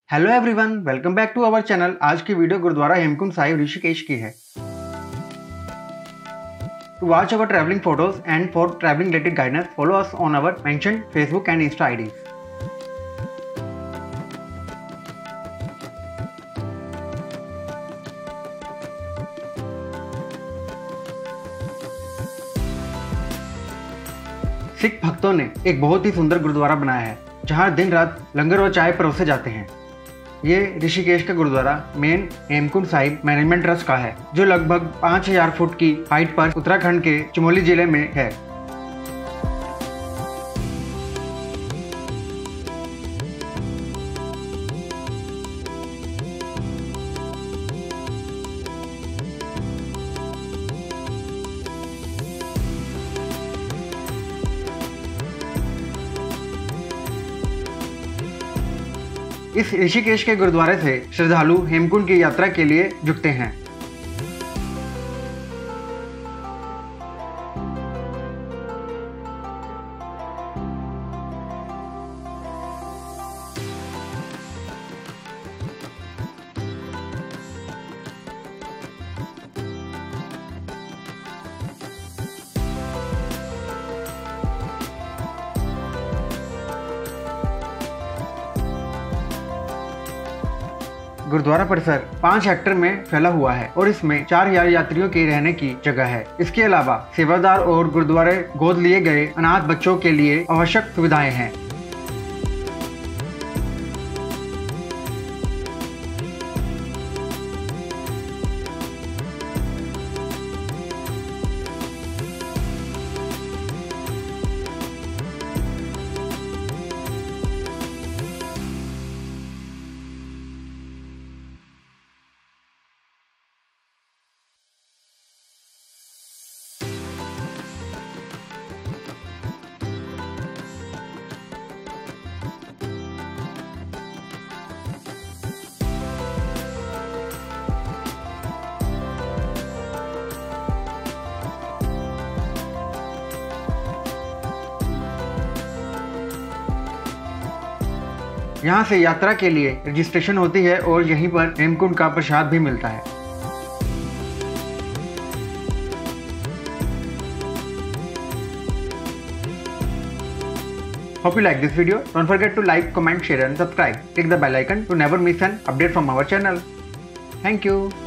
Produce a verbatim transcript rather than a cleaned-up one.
Hello everyone, welcome back to our channel. आज की video gurdwara Hemkund Sahib Rishikesh की है। To watch our travelling photos and for travelling related guidance follow us on our mentioned Facebook and insta IDs. Sikh भक्तों ने एक बहुत ही सुंदर गुरुद्वारा बनाया है जहां दिन रात लंगर व चाय परोसे जाते हैं। ये ऋषिकेश का gurdwara main Hemkund Sahib management trust का है, जो लगभग पाँच हज़ार फुट की हाइट पर उत्तराखंड के चमोली जिले में है। इस ऋषिकेश के गुरुद्वारे से श्रद्धालु हेमकुंड की यात्रा के लिए जुटते हैं। गुरुद्वारा परिसर पाँच हेक्टेयर में फैला हुआ है और इसमें चार हजार यात्रियों के रहने की जगह है। इसके अलावा सेवादार और गुरुद्वारे गोद लिए गए अनाथ बच्चों के लिए आवश्यक सुविधाएं हैं। यहाँ से यात्रा के लिए रजिस्ट्रेशन होती है और यहीं पर हेमकुंड का प्रसाद भी मिलता है। Hope you like this video. Don't forget to like, comment, share and subscribe. Click the bell icon to never miss an update from our channel. Thank you.